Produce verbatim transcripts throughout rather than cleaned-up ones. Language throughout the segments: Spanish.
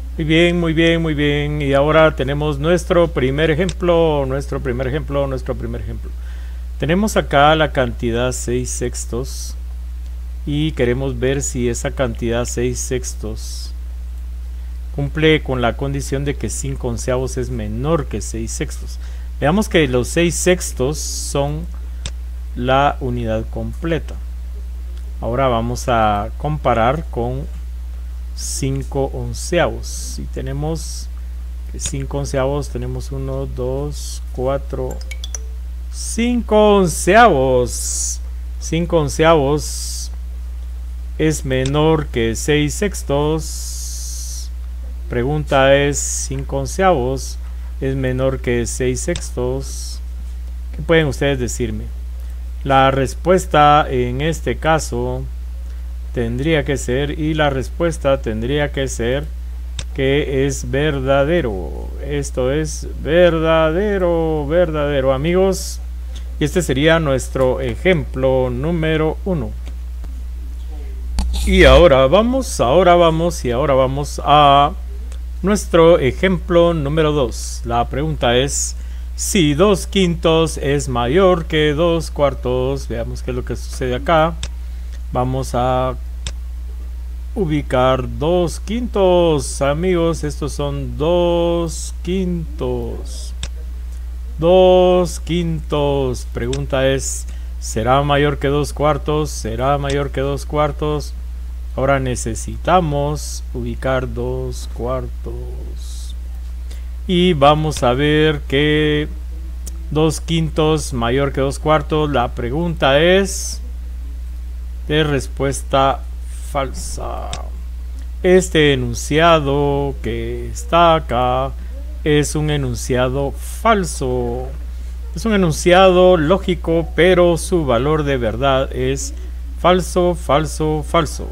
Muy bien, muy bien, muy bien. Y ahora tenemos nuestro primer ejemplo, nuestro primer ejemplo, nuestro primer ejemplo. Tenemos acá la cantidad seis sextos y queremos ver si esa cantidad seis sextos cumple con la condición de que cinco onceavos es menor que seis sextos. Veamos que los seis sextos son la unidad completa. Ahora vamos a comparar con cinco onceavos. Si tenemos cinco onceavos, tenemos uno, dos, cuatro, cinco onceavos. cinco onceavos es menor que seis sextos. Pregunta es: cinco onceavos es menor que seis sextos. ¿Qué pueden ustedes decirme? La respuesta en este caso tendría que ser, y la respuesta tendría que ser que es verdadero. Esto es verdadero, verdadero, amigos. Y este sería nuestro ejemplo número uno. Y ahora vamos, ahora vamos y ahora vamos a nuestro ejemplo número dos. La pregunta es: si dos quintos es mayor que dos cuartos. Veamos qué es lo que sucede acá. Vamos a ubicar dos quintos, amigos. Estos son dos quintos. Dos quintos. Pregunta es: ¿será mayor que dos cuartos? ¿Será mayor que dos cuartos? Ahora necesitamos ubicar dos cuartos. Y vamos a ver que dos quintos mayor que dos cuartos. La pregunta es de respuesta falsa. Este enunciado que está acá es un enunciado falso. Es un enunciado lógico, pero su valor de verdad es falso, falso, falso.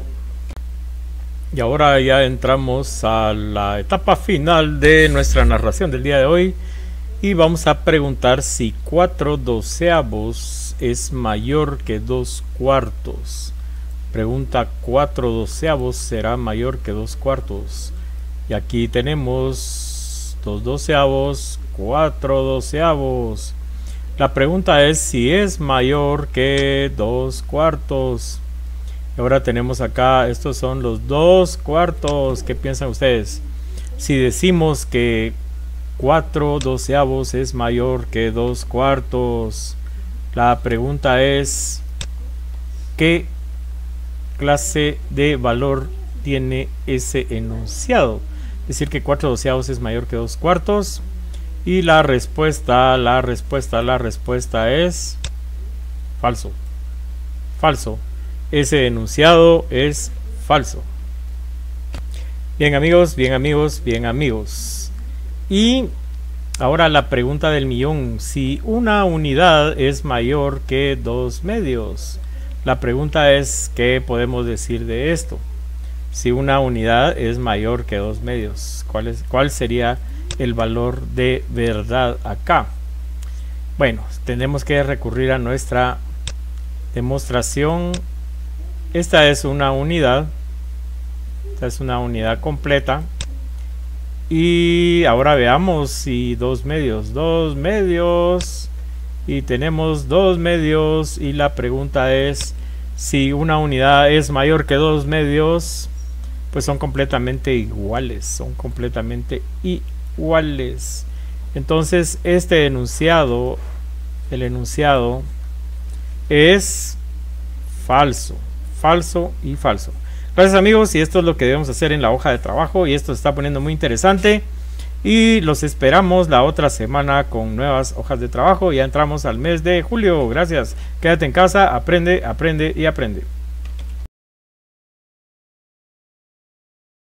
Y ahora ya entramos a la etapa final de nuestra narración del día de hoy. Y vamos a preguntar si cuatro doceavos es mayor que dos cuartos. Pregunta: cuatro doceavos será mayor que dos cuartos. Y aquí tenemos dos doceavos, cuatro doceavos. La pregunta es si es mayor que dos cuartos. Y ahora tenemos acá, estos son los dos cuartos. ¿Qué piensan ustedes? Si decimos que cuatro doceavos es mayor que dos cuartos, la pregunta es: ¿qué clase de valor tiene ese enunciado? Decir que cuatro doceavos es mayor que dos cuartos. Y la respuesta, la respuesta, la respuesta es falso. Falso. Ese enunciado es falso. Bien, amigos, bien, amigos, bien, amigos. Y ahora la pregunta del millón: si una unidad es mayor que dos medios. La pregunta es: ¿qué podemos decir de esto? Si una unidad es mayor que dos medios, ¿cuál es, cuál sería el valor de verdad acá? Bueno, tenemos que recurrir a nuestra demostración. Esta es una unidad. Esta es una unidad completa. Y ahora veamos si dos medios. Dos medios. Y tenemos dos medios. Y la pregunta es: si una unidad es mayor que dos medios, pues son completamente iguales. Son completamente iguales. Entonces este enunciado, el enunciado es falso. Falso y falso. Gracias, amigos, y esto es lo que debemos hacer en la hoja de trabajo, y esto se está poniendo muy interesante y los esperamos la otra semana con nuevas hojas de trabajo. Ya entramos al mes de julio. Gracias, quédate en casa, aprende, aprende y aprende.